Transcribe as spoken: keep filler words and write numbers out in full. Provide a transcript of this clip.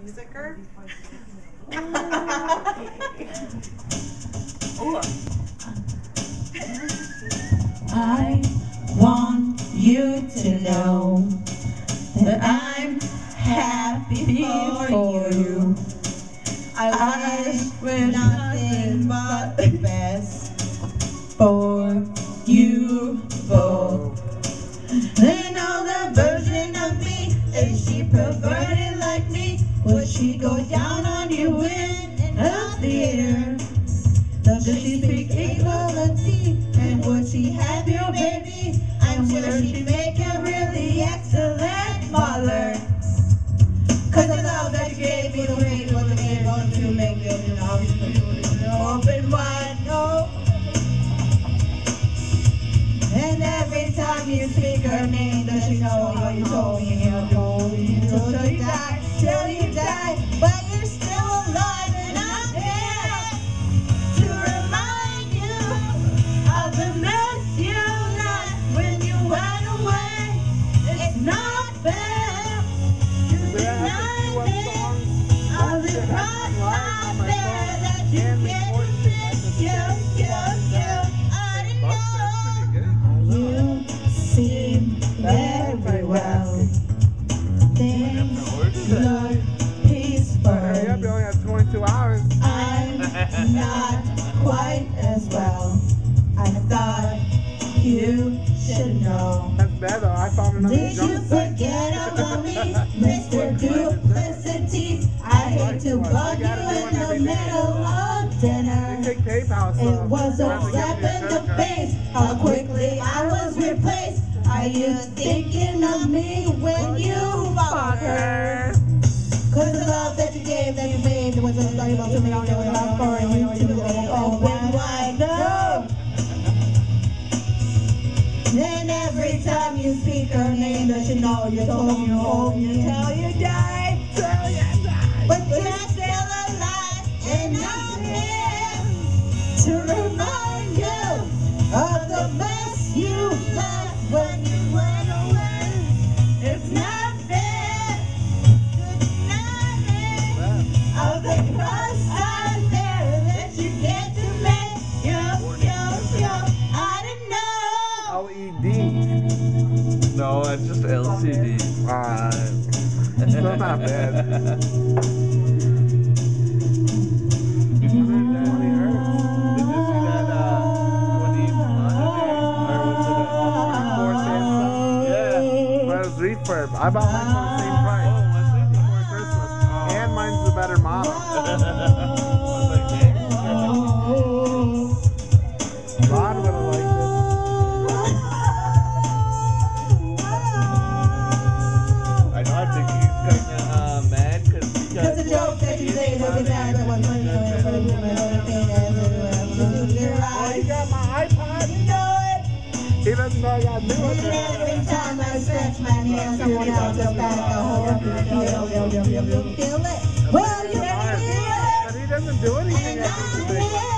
sicker. I want you to know that I'm happy for you. I wish nothing but the best for you both. They know the version of me. Is she perverted like me? Would she go down on you in a theater? Does she speak equality? And would she have your baby? I'm sure she'd make a really excellent mother. Cause the love that you gave me, the way it was able to make it an open wide, no. And every time you speak her name, does she know how you told me you told me till you die, till you die, but you're still alive and I'm here to remind you of the mess you left when you went away. It's not fair to deny me of the cross I bear that you can't miss. You, you, you, I didn't know. You seem very well. Things look peaceful. Hurry up, you only have twenty-two hours. I'm not quite as well. I thought you should know. That's bad though, I found another Did you forget about me, Mister Duplicity? I hate to bug you in the middle of dinner. Take tape house, It was a slap in the face, how quickly I was replaced. Are you thinking of me when you fuck her? Cause the love that you gave, that you made, was unstable to me, it was not for you to go open wide, no. Then every time you speak her name, does she know you told me you hold me till you die, till you die. But you're still alive, and I'm here to remind you of the mess you left when you went away. It's not fair to deny me of the cross I bear that you get to make. Yo, yo, yo, I didn't know. L E D. No, it's just L C D. Alright. Still not bad. Did you see that? Did you see that? Uh, when he or what's it? Yeah. But it's refurb. I bought mine for the same price. Oh, what's it? For Christmas. And mine's the better model. Rod would have liked it. I know. I think he's kind of uh, mad because he got. Cause the joke that you say that is out of one money for the woman on the thing as your Oh, you eyes. got my iPod? You know it. He doesn't know I got new ones. And every time I scratch my hand, someone else's back, I hope you feel, feel, feel, feel, feel it. Well, you can feel it. But he doesn't do anything And after I'm today. here